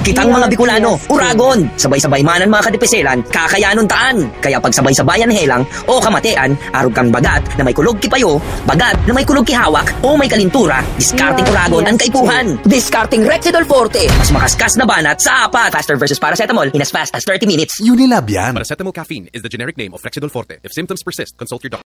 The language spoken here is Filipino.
Kitang mga Bicolano, Uragon, sabay-sabay manan mga kadipeselan, kakayanon taan. Kaya pag sabay-sabayan helang o kamatean, arog kang bagat na may kulog kipayo, bagat na may kulog kihawak o may kalintura, discarding Uragon ang kaipuhan. Discarding Rexidol Forte, mas makaskas na banat sa apat. Faster versus paracetamol in as fast as 30 minutes. Unilab yan. Paracetamol caffeine is the generic name of Rexidol Forte. If symptoms persist, consult your doctor.